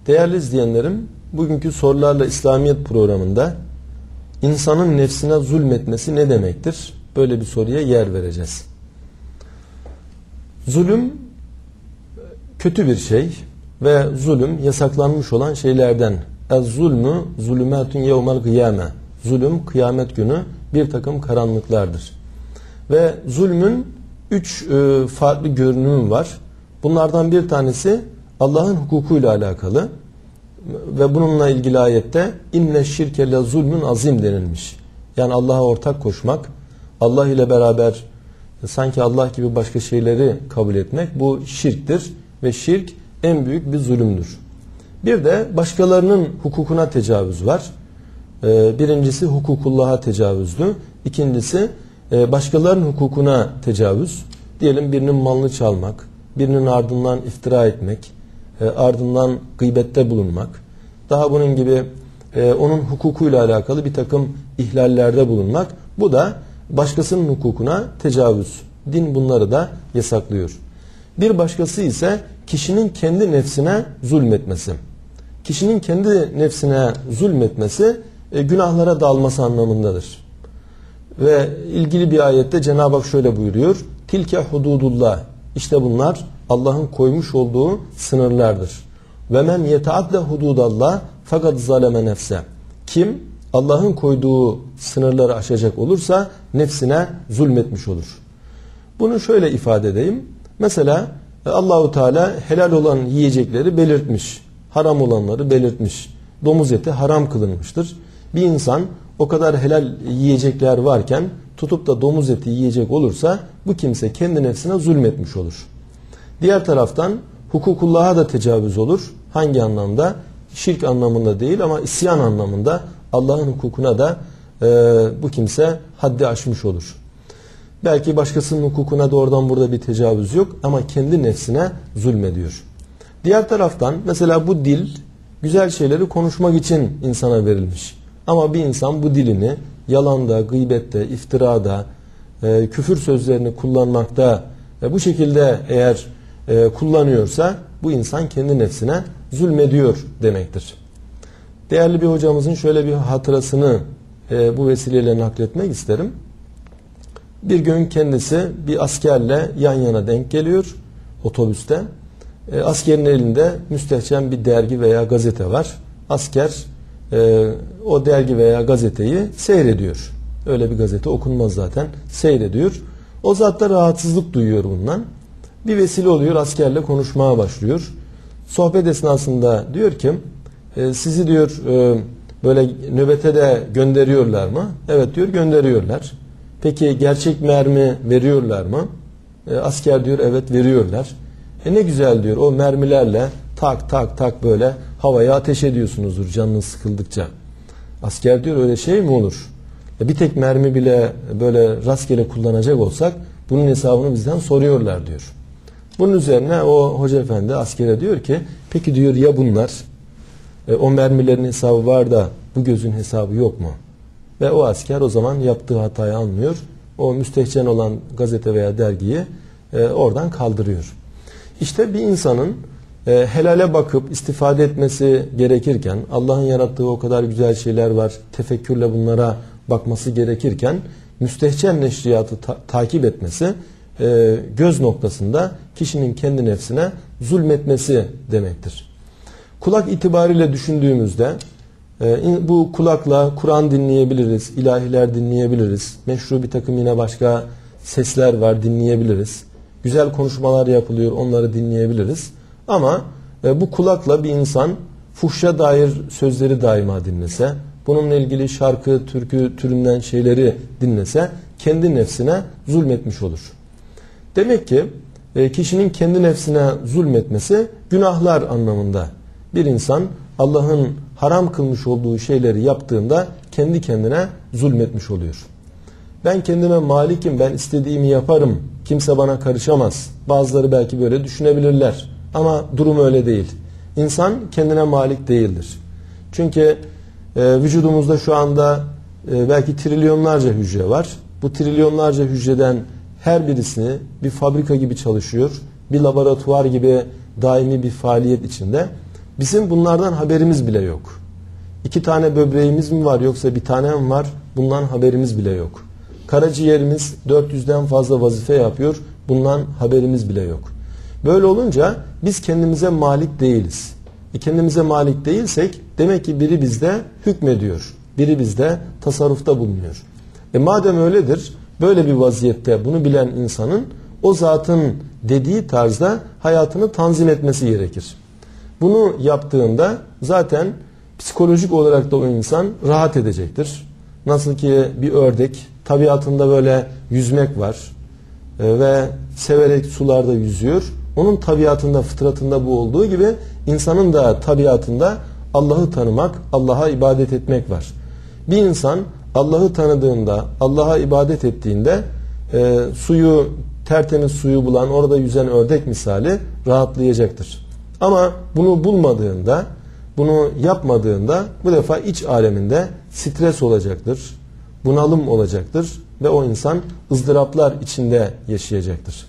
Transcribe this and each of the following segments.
Değerli izleyenlerim, bugünkü Sorularla İslamiyet programında insanın nefsine zulmetmesi ne demektir? Böyle bir soruya yer vereceğiz. Zulüm kötü bir şey ve zulüm yasaklanmış olan şeylerden. Ez-zulmü zulümatun yevmel kıyame. Zulüm kıyamet günü bir takım karanlıklardır. Ve zulmün 3 farklı görünümü var. Bunlardan bir tanesi Allah'ın hukukuyla alakalı ve bununla ilgili ayette inne şirke le zulmün azim denilmiş. Yani Allah'a ortak koşmak, Allah ile beraber sanki Allah gibi başka şeyleri kabul etmek bu şirktir ve şirk en büyük bir zulümdür. Bir de başkalarının hukukuna tecavüz var. Birincisi hukukullah'a tecavüzdü. İkincisi başkalarının hukukuna tecavüz. Diyelim birinin malını çalmak, birinin ardından iftira etmek, ardından gıybette bulunmak. Daha bunun gibi onun hukukuyla alakalı bir takım ihlallerde bulunmak. Bu da başkasının hukukuna tecavüz. Din bunları da yasaklıyor. Bir başkası ise kişinin kendi nefsine zulmetmesi. Kişinin kendi nefsine zulmetmesi günahlara dalması anlamındadır. Ve ilgili bir ayette Cenab-ı Hak şöyle buyuruyor. Tilke hududullah. İşte bunlar Allah'ın koymuş olduğu sınırlardır. Ve men yetaadde hududallah fakat zaleme nefse. Kim Allah'ın koyduğu sınırları aşacak olursa nefsine zulmetmiş olur. Bunu şöyle ifade edeyim. Mesela Allahu Teala helal olan yiyecekleri belirtmiş. Haram olanları belirtmiş. Domuz eti haram kılınmıştır. Bir insan o kadar helal yiyecekler varken tutup da domuz eti yiyecek olursa bu kimse kendi nefsine zulmetmiş olur. Diğer taraftan hukukullah'a da tecavüz olur. Hangi anlamda? Şirk anlamında değil ama isyan anlamında Allah'ın hukukuna da bu kimse haddi aşmış olur. Belki başkasının hukukuna da oradan burada bir tecavüz yok ama kendi nefsine zulmediyor. Diğer taraftan mesela bu dil güzel şeyleri konuşmak için insana verilmiş. Ama bir insan bu dilini yalanda, gıybette, iftirada, küfür sözlerini kullanmakta bu şekilde eğer kullanıyorsa bu insan kendi nefsine zulmediyor demektir. Değerli bir hocamızın şöyle bir hatırasını bu vesileyle nakletmek isterim. Bir gün kendisi bir askerle yan yana denk geliyor otobüste. Askerin elinde müstehcen bir dergi veya gazete var. Asker o dergi veya gazeteyi seyrediyor. Öyle bir gazete okunmaz zaten. Seyrediyor. O zat da rahatsızlık duyuyor bundan. Bir vesile oluyor, askerle konuşmaya başlıyor. Sohbet esnasında diyor ki sizi diyor böyle nöbete de gönderiyorlar mı? Evet diyor, gönderiyorlar. Peki gerçek mermi veriyorlar mı? Asker diyor evet veriyorlar. Ne güzel diyor, o mermilerle tak tak tak böyle havaya ateş ediyorsunuzdur canınız sıkıldıkça. Asker diyor öyle şey mi olur? Bir tek mermi bile böyle rastgele kullanacak olsak bunun hesabını bizden soruyorlar diyor. Bunun üzerine o hoca efendi askere diyor ki peki diyor ya bunlar o mermilerin hesabı var da bu gözün hesabı yok mu? Ve o asker o zaman yaptığı hatayı anlıyor. O müstehcen olan gazete veya dergiyi oradan kaldırıyor. İşte bir insanın helale bakıp istifade etmesi gerekirken, Allah'ın yarattığı o kadar güzel şeyler var, tefekkürle bunlara bakması gerekirken, müstehcen neşriyatı takip etmesi göz noktasında kişinin kendi nefsine zulmetmesi demektir. Kulak itibariyle düşündüğümüzde bu kulakla Kur'an dinleyebiliriz, ilahiler dinleyebiliriz, meşru bir takım yine başka sesler var dinleyebiliriz. Güzel konuşmalar yapılıyor, onları dinleyebiliriz. Ama bu kulakla bir insan fuhşa dair sözleri daima dinlese, bununla ilgili şarkı, türkü türünden şeyleri dinlese kendi nefsine zulmetmiş olur. Demek ki kişinin kendi nefsine zulmetmesi günahlar anlamında. Bir insan Allah'ın haram kılmış olduğu şeyleri yaptığında kendi kendine zulmetmiş oluyor. Ben kendime malikim, ben istediğimi yaparım, kimse bana karışamaz. Bazıları belki böyle düşünebilirler. Ama durum öyle değil. İnsan kendine malik değildir. Çünkü vücudumuzda şu anda belki trilyonlarca hücre var. Bu trilyonlarca hücreden her birisini bir fabrika gibi çalışıyor. Bir laboratuvar gibi daimi bir faaliyet içinde. Bizim bunlardan haberimiz bile yok. 2 tane böbreğimiz mi var yoksa bir tane mi var? Bundan haberimiz bile yok. Karaciğerimiz 400'den fazla vazife yapıyor. Bundan haberimiz bile yok. Böyle olunca biz kendimize malik değiliz. Kendimize malik değilsek demek ki biri bizde hükmediyor. Biri bizde tasarrufta bulunuyor. Madem öyledir, böyle bir vaziyette bunu bilen insanın o zatın dediği tarzda hayatını tanzim etmesi gerekir. Bunu yaptığında zaten psikolojik olarak da o insan rahat edecektir. Nasıl ki bir ördek tabiatında böyle yüzmek var ve severek sularda yüzüyor. Onun tabiatında, fıtratında bu olduğu gibi insanın da tabiatında Allah'ı tanımak, Allah'a ibadet etmek var. Bir insan Allah'ı tanıdığında, Allah'a ibadet ettiğinde suyu, tertemiz suyu bulan, orada yüzen ördek misali rahatlayacaktır. Ama bunu bulmadığında, bunu yapmadığında bu defa iç aleminde stres olacaktır, bunalım olacaktır ve o insan ızdıraplar içinde yaşayacaktır.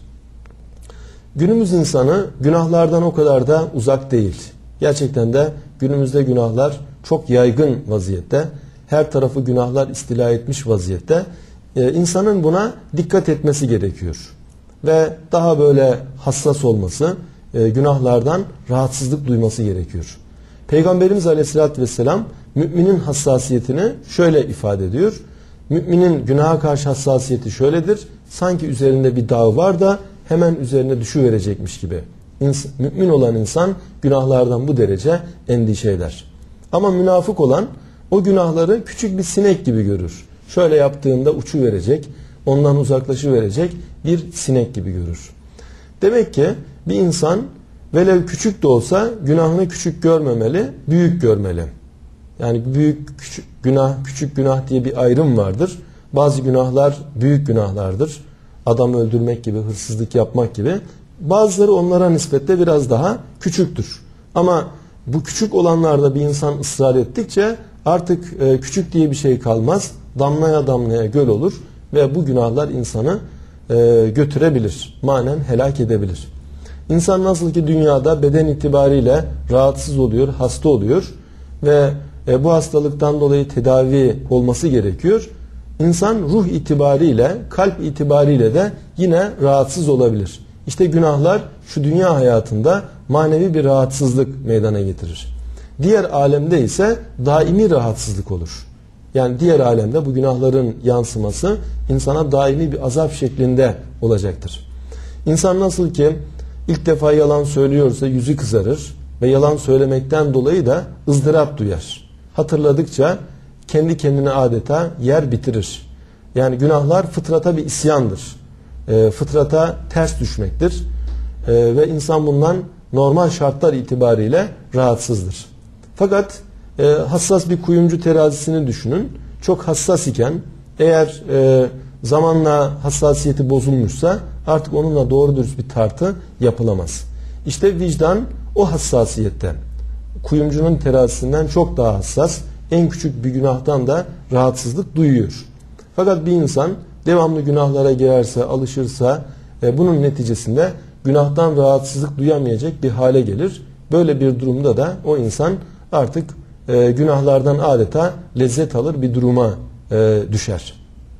Günümüz insanı günahlardan o kadar da uzak değil. Gerçekten de günümüzde günahlar çok yaygın vaziyette. Her tarafı günahlar istila etmiş vaziyette. İnsanın buna dikkat etmesi gerekiyor. Ve daha böyle hassas olması, günahlardan rahatsızlık duyması gerekiyor. Peygamberimiz Aleyhisselatü Vesselam müminin hassasiyetini şöyle ifade ediyor. Müminin günaha karşı hassasiyeti şöyledir. Sanki üzerinde bir dağ var da hemen üzerine düşüverecekmiş gibi. Mümin olan insan günahlardan bu derece endişe eder. Ama münafık olan o günahları küçük bir sinek gibi görür. Şöyle yaptığında uçuverecek, ondan uzaklaşıverecek bir sinek gibi görür. Demek ki bir insan velev küçük de olsa günahını küçük görmemeli, büyük görmeli. Yani büyük küçük günah, küçük günah diye bir ayrım vardır. Bazı günahlar büyük günahlardır. Adam öldürmek gibi, hırsızlık yapmak gibi. Bazıları onlara nispetle biraz daha küçüktür. Ama bu küçük olanlarda bir insan ısrar ettikçe artık küçük diye bir şey kalmaz. Damlaya damlaya göl olur ve bu günahlar insanı götürebilir. Manen helak edebilir. İnsan nasıl ki dünyada beden itibariyle rahatsız oluyor, hasta oluyor ve bu hastalıktan dolayı tedavi olması gerekiyor. İnsan ruh itibariyle, kalp itibariyle de yine rahatsız olabilir. İşte günahlar şu dünya hayatında manevi bir rahatsızlık meydana getirir. Diğer alemde ise daimi rahatsızlık olur. Yani diğer alemde bu günahların yansıması insana daimi bir azap şeklinde olacaktır. İnsan nasıl ki ilk defa yalan söylüyorsa yüzü kızarır ve yalan söylemekten dolayı da ızdırap duyar. Hatırladıkça kendi kendine adeta yer bitirir. Yani günahlar fıtrata bir isyandır. Fıtrata ters düşmektir. Ve insan bundan normal şartlar itibariyle rahatsızdır. Fakat hassas bir kuyumcu terazisini düşünün. Çok hassas iken eğer zamanla hassasiyeti bozulmuşsa artık onunla doğru dürüst bir tartı yapılamaz. İşte vicdan o hassasiyette. Kuyumcunun terazisinden çok daha hassas. En küçük bir günahtan da rahatsızlık duyuyor. Fakat bir insan devamlı günahlara girerse, alışırsa bunun neticesinde günahtan rahatsızlık duyamayacak bir hale gelir. Böyle bir durumda da o insan artık günahlardan adeta lezzet alır bir duruma düşer.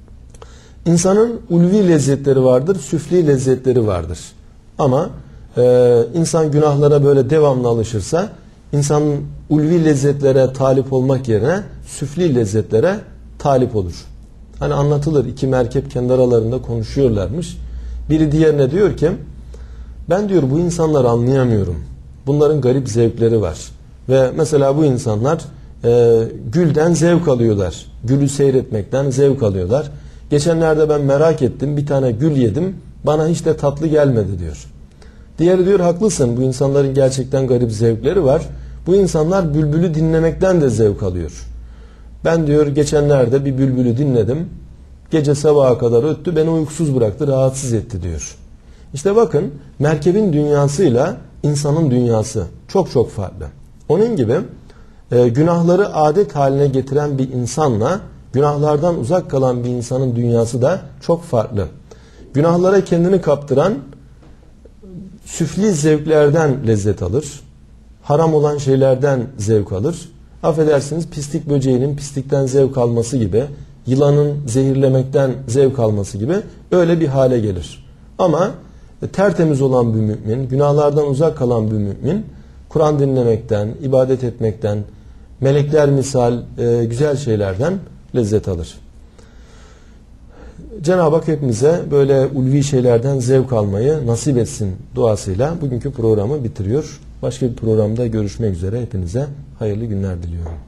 İnsanın ulvi lezzetleri vardır, süfli lezzetleri vardır. Ama insan günahlara böyle devamlı alışırsa insanın ulvi lezzetlere talip olmak yerine süfli lezzetlere talip olur. Hani anlatılır, 2 merkep kendi aralarında konuşuyorlarmış. Biri diğerine diyor ki ben diyor bu insanları anlayamıyorum. Bunların garip zevkleri var. Ve mesela bu insanlar gülden zevk alıyorlar. Gülü seyretmekten zevk alıyorlar. Geçenlerde ben merak ettim, bir tane gül yedim, bana hiç de tatlı gelmedi diyor. Diğeri diyor haklısın, bu insanların gerçekten garip zevkleri var. Bu insanlar bülbülü dinlemekten de zevk alıyor. Ben diyor geçenlerde bir bülbülü dinledim. Gece sabaha kadar öttü, beni uykusuz bıraktı, rahatsız etti diyor. İşte bakın merkebin dünyasıyla insanın dünyası çok çok farklı. Onun gibi günahları adet haline getiren bir insanla günahlardan uzak kalan bir insanın dünyası da çok farklı. Günahlara kendini kaptıran süfli zevklerden lezzet alır. haram olan şeylerden zevk alır. Affedersiniz, pislik böceğinin pislikten zevk alması gibi, yılanın zehirlemekten zevk alması gibi öyle bir hale gelir. Ama tertemiz olan bir mümin, günahlardan uzak kalan bir mümin, Kur'an dinlemekten, ibadet etmekten, melekler misal güzel şeylerden lezzet alır. Cenab-ı Hak hepimize böyle ulvi şeylerden zevk almayı nasip etsin duasıyla bugünkü programı bitiriyor. Başka bir programda görüşmek üzere. Hepinize hayırlı günler diliyorum.